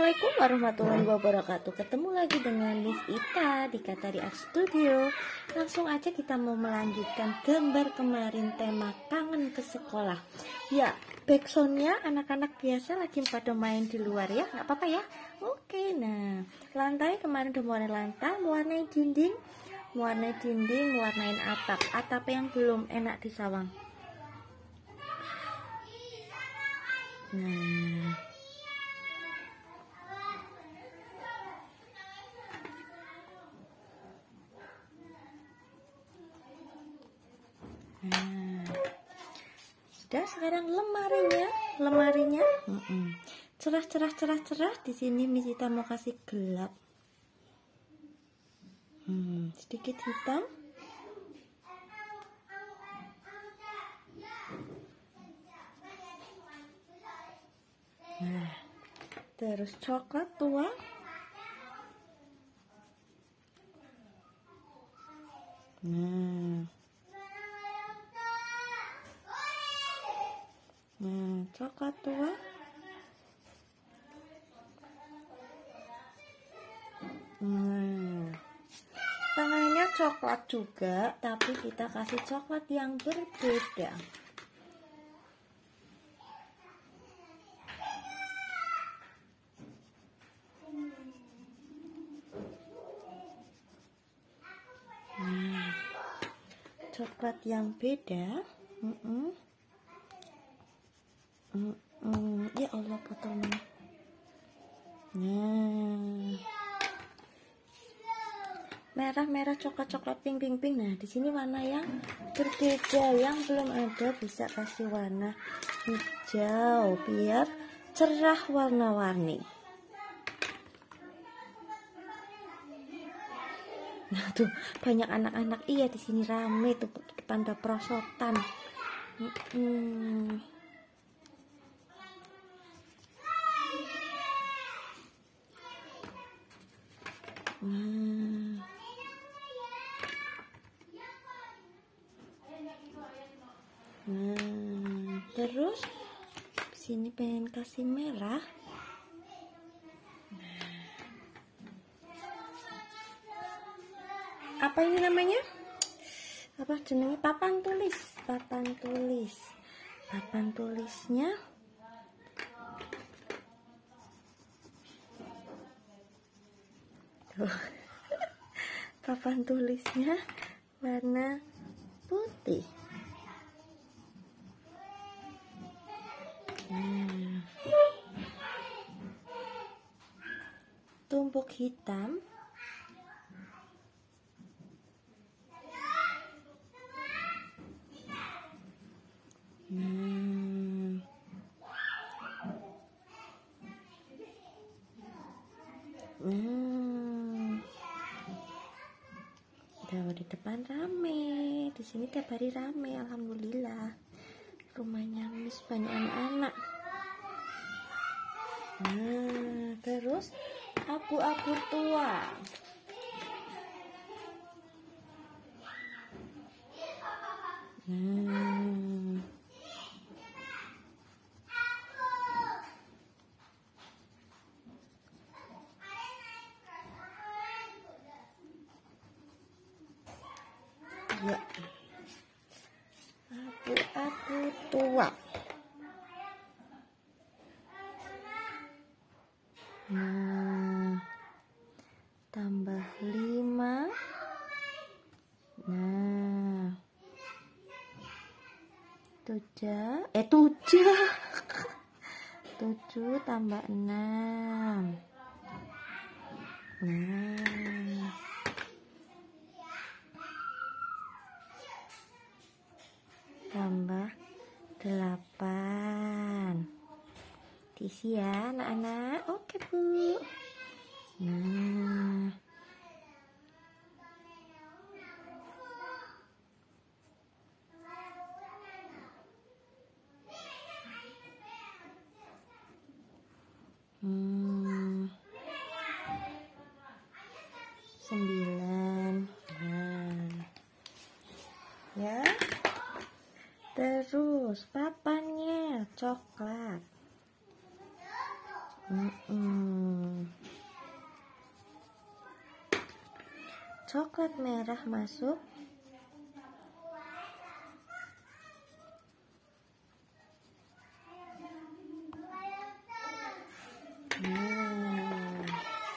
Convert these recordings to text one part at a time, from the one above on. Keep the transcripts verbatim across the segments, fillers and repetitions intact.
Assalamualaikum warahmatullahi wabarakatuh. Ketemu lagi dengan Miss Ita di Katari Art Studio. Langsung aja kita mau melanjutkan gambar kemarin, tema kangen ke sekolah. Ya, backsoundnya anak-anak biasa lagi pada main di luar ya, nggak apa-apa ya. Oke, nah lantai kemarin udah mewarnai lantai, mewarnai dinding, mewarnai dinding, mewarnain atap. Atap yang belum enak disawang. Nah, Nah, sudah sekarang lemarinya, lemarinya cerah cerah cerah cerah. Di sini Miss Ita mau kasih gelap, hmm, sedikit hitam. Nah, terus coklat tua. Nah. Nah, coklat tua. Nah, tangannya coklat juga, tapi kita kasih coklat yang berbeda. Nah, coklat yang beda. Mm -mm. Mm -mm. Ya Allah, potongnya. Nah, merah merah coklat coklat pink pink pink. Nah, di sini warna yang berbeda, yang belum ada bisa kasih warna hijau biar cerah warna-warni. Nah tuh banyak anak-anak, iya di sini rame tuh pada perosotan. Hmm. Nah. Nah, terus sini pengen kasih merah. Apa ini namanya? Apa jenenge? Papan tulis, papan tulis. Papan tulisnya tuh. Papan tulisnya warna putih. Nah. Tumpuk hitam. Hmm. Hmm. Udah di depan rame, di sini tiap hari rame, alhamdulillah. Rumahnya Miss banyak anak-anak. Nah, terus abu-abu tua. Nah. Ya, abu-abu tua. Nah, tambah lima. Nah, tujuh, eh tujuh, tujuh tambah enam. Nah. Tambah delapan. Diisi ya anak-anak. Oke Bu. Nah, hmm. Sembilan. Nah, ya. Terus papannya coklat. Hmm. Coklat merah masuk. Hmm.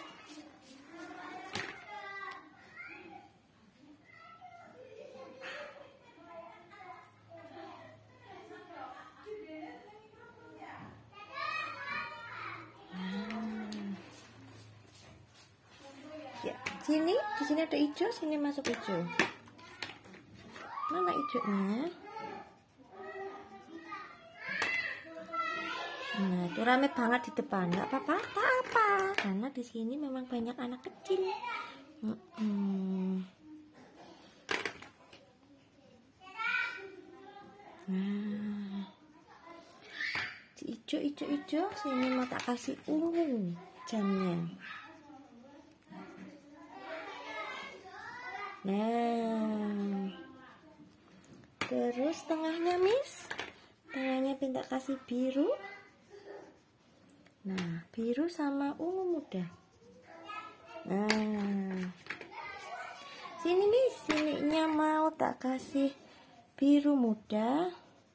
Ya, sini, di sini ada hijau, sini masuk hijau. Mana hijaunya? Nah, itu rame banget di depan. Nggak apa-apa, apa-apa. Karena di sini memang banyak anak kecil. Hmm. Nah, hijau, hijau, hijau. Sini mau tak kasih ungu jamnya. Nah, terus tengahnya Miss, tengahnya minta kasih biru. Nah, biru sama ungu muda. Nah, sini Miss, sininya mau tak kasih biru muda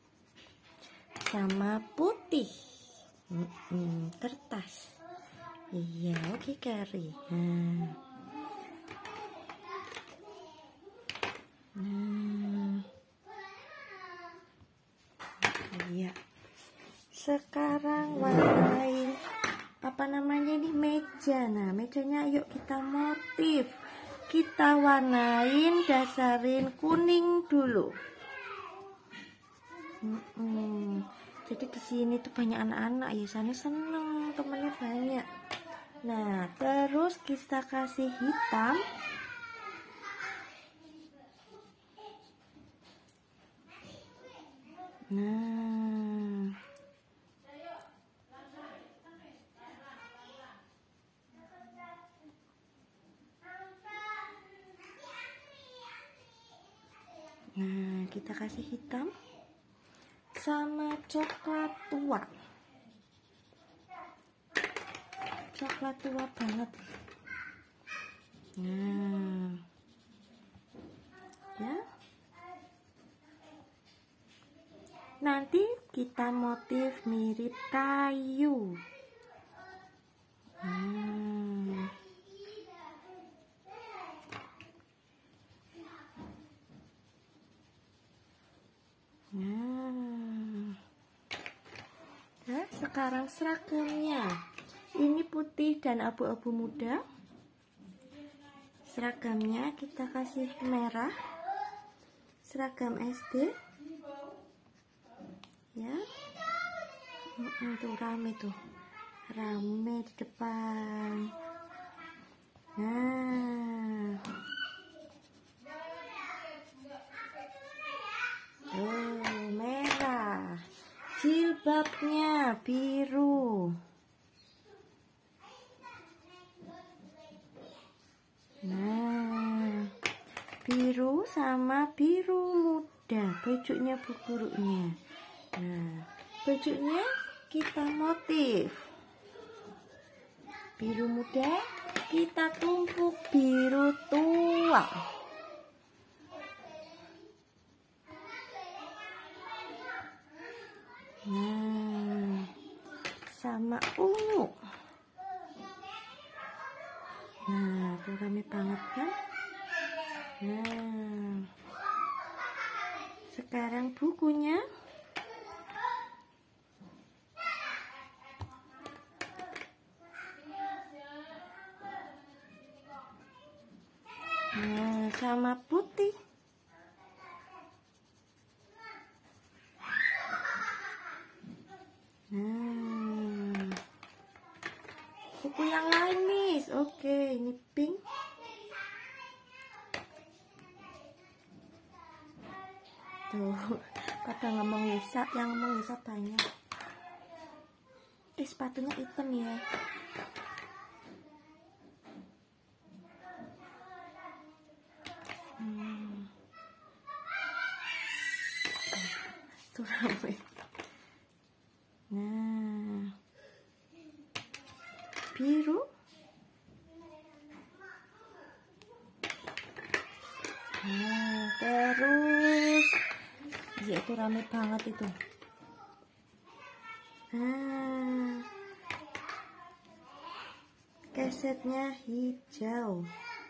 sama putih. Hmm, kertas. Iya, oke Kari. Nah. Hmm. Iya. Sekarang warnai apa namanya ini meja. Nah, mejanya yuk kita motif. Kita warnain, dasarin kuning dulu. Hmm. Jadi di sini tuh banyak anak-anak ya, sana seneng, temennya banyak. Nah, terus kita kasih hitam. Nah, nah kita kasih hitam sama coklat tua, coklat tua banget. Nah, ya. Nanti kita motif mirip kayu. Hmm. Nah. Nah, sekarang seragamnya. Ini putih dan abu-abu muda. Seragamnya kita kasih merah. Seragam S D. Ya, hmm, tuh rame tuh, rame di depan. Nah, oh merah, jilbabnya biru. Nah, biru sama biru muda, bajunya bu gurunya. Nah, bajunya kita motif biru muda, kita tumpuk biru tua. Nah, sama ungu. Nah, tuh rame banget kan? Nah, sekarang bukunya. Nah, sama putih. Nah, buku yang lain, Miss. Oke, ini pink. Tuh, pada ngomong Yesa, yang ngomong Yesa banyak. Eh, sepatunya hitam ya. Hmm. Tuh ramai. Nah, biru. Nah, terus ya itu rame banget itu. Nah, kesetnya hijau.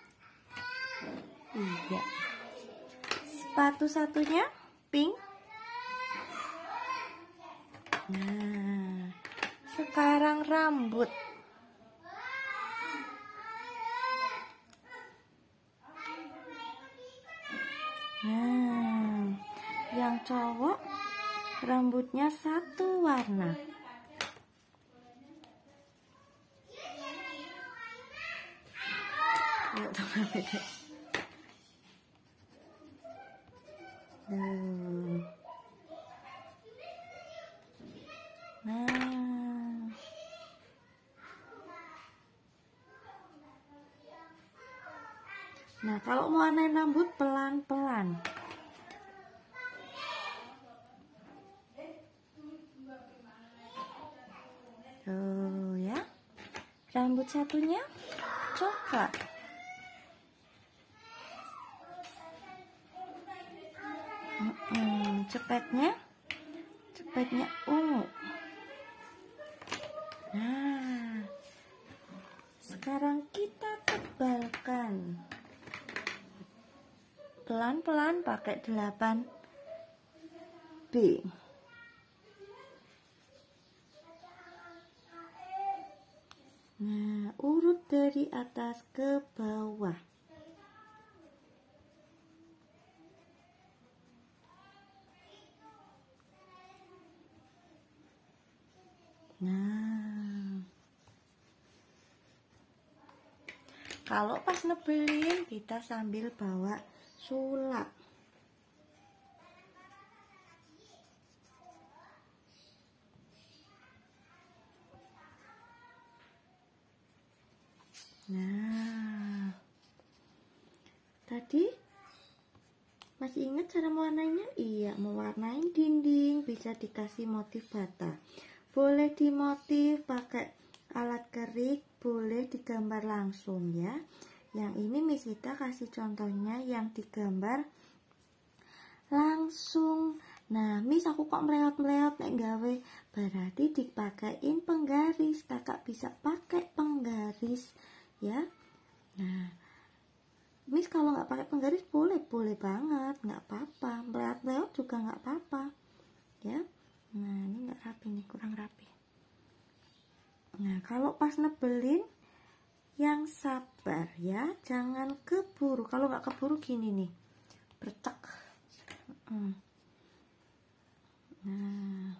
Iya. Sepatu satunya pink. Nah, sekarang rambut. Nah, yang cowok rambutnya satu warna. Yuk, Duh. Nah, nah kalau mau warnain rambut pelan-pelan. Tuh ya, rambut satunya coklat. Hmm, cepetnya, cepetnya ungu. Nah, sekarang kita tebalkan pelan-pelan pakai delapan B. Nah, urut dari atas ke bawah. Nah, kalau pas nebelin kita sambil bawa sulap. Nah, tadi masih ingat cara mewarnainya? Iya, mewarnain dinding bisa dikasih motif bata. Boleh dimotif pakai alat kerik, boleh digambar langsung ya. Yang ini Miss Ita kasih contohnya yang digambar langsung. Nah, Miss aku kok meleot-meleot nek gawe, berarti dipakein penggaris. Kakak bisa pakai penggaris ya. Nah, Miss kalau nggak pakai penggaris boleh, boleh banget, nggak apa-apa. Meleot-meleot juga nggak apa-apa ya. Nah, ini nggak rapi nih, kurang rapi. Nah, kalau pas nebelin yang sabar ya, jangan keburu. Kalau nggak keburu gini nih, bercek. Hmm. Nah,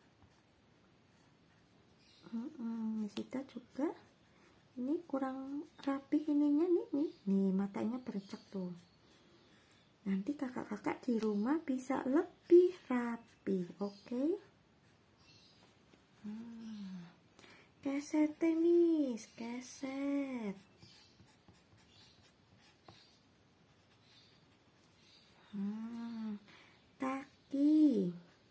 hmm, Sita juga ini kurang rapi ininya nih, nih, nih matanya bercek tuh. Nanti kakak-kakak di rumah bisa lebih rapi, oke? Okay? Hmm. Keset Miss, keset. Hmm. Kaki.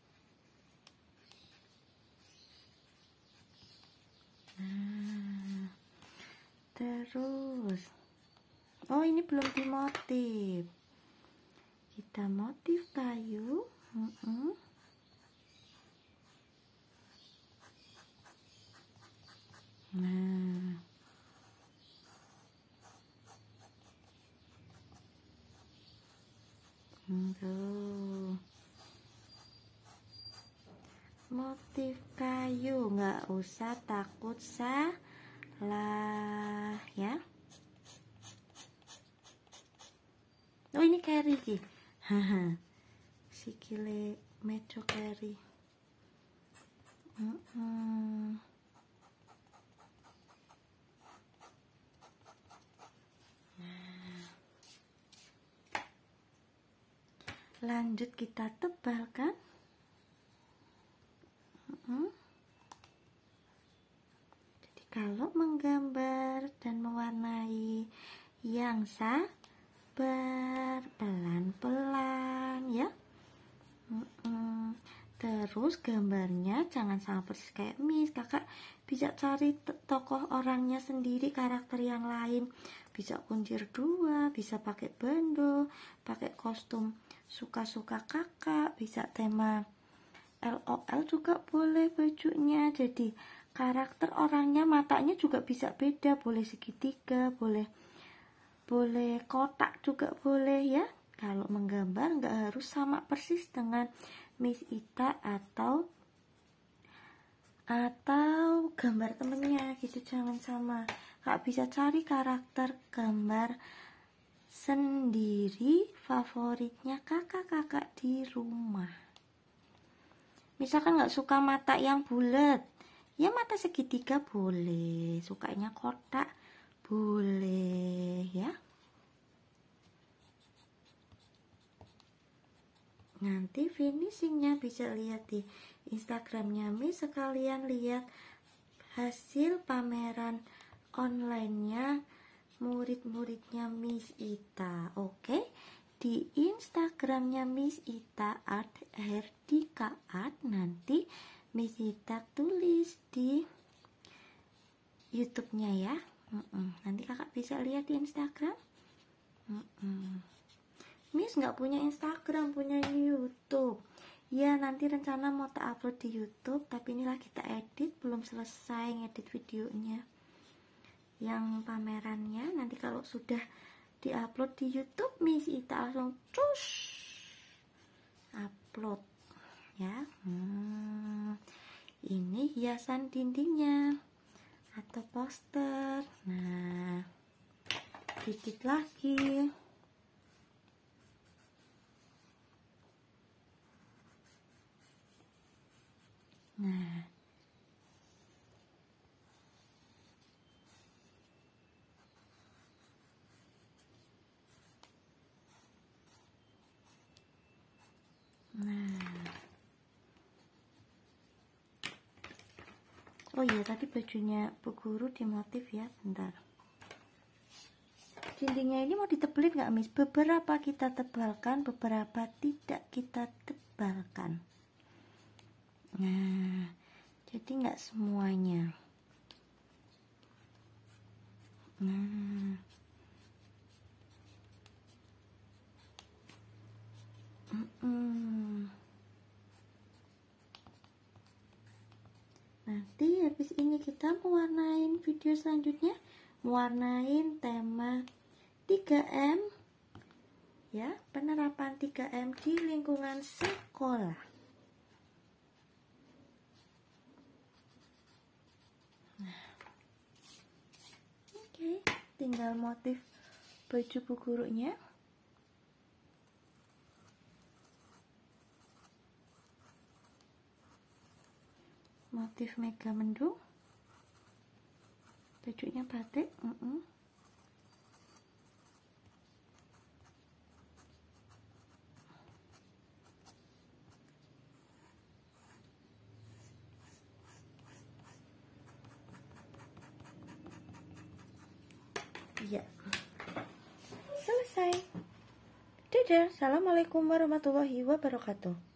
Nah, terus, oh ini belum dimotif. Kita motif kayu. Hmm. Nah, tuh. Motif kayu, nggak usah takut salah ya. Oh ini carry ki, haha, sikile metro carry. Mm -mm. Lanjut kita tebalkan. Hmm. Jadi kalau menggambar dan mewarnai yang sabar, pelan-pelan ya. Hmm. Terus Terus gambarnya jangan sama persis kayak Miss. Kakak bisa cari tokoh orangnya sendiri, karakter yang lain. Bisa kuncir dua, bisa pakai bando, pakai kostum suka-suka kakak, bisa tema L O L juga boleh bajunya. Jadi karakter orangnya, matanya juga bisa beda, boleh segitiga, boleh boleh kotak juga boleh ya. Kalau menggambar nggak harus sama persis dengan Miss Ita atau atau gambar temennya gitu, jangan sama. Kak bisa cari karakter gambar sendiri favoritnya kakak-kakak di rumah. Misalkan nggak suka mata yang bulat, ya mata segitiga boleh, sukanya kotak boleh ya. Nanti finishingnya bisa lihat di Instagramnya Miss, sekalian lihat hasil pameran online-nya murid-muridnya Miss Ita. Oke, di Instagramnya Miss Ita Art Herdika Art, nanti Miss Ita tulis di YouTube-nya ya. Mm-mm. Nanti kakak bisa lihat di Instagram. Mm-mm. Miss nggak punya Instagram, punya YouTube. Ya nanti rencana mau tak upload di YouTube, tapi inilah kita edit, belum selesai ngedit videonya. Yang pamerannya nanti kalau sudah diupload di YouTube, Miss Ita langsung cus upload ya. Hmm, ini hiasan dindingnya atau poster. Nah, dikit lagi. Nah, nah, oh iya tadi bajunya Bu Guru dimotif ya, bentar. Dindingnya ini mau ditebelin nggak Miss? Beberapa kita tebalkan, beberapa tidak kita tebalkan. Nah, jadi nggak semuanya. Nah, mm-mm. Nanti habis ini kita mewarnain video selanjutnya, mewarnain tema tiga M ya, penerapan tiga M di lingkungan sekolah. Oke, tinggal motif baju Bu Gurunya. Motif mega mendung. Bajunya batik. Uh -uh. Iya. Selesai. Dadah. Assalamualaikum warahmatullahi wabarakatuh.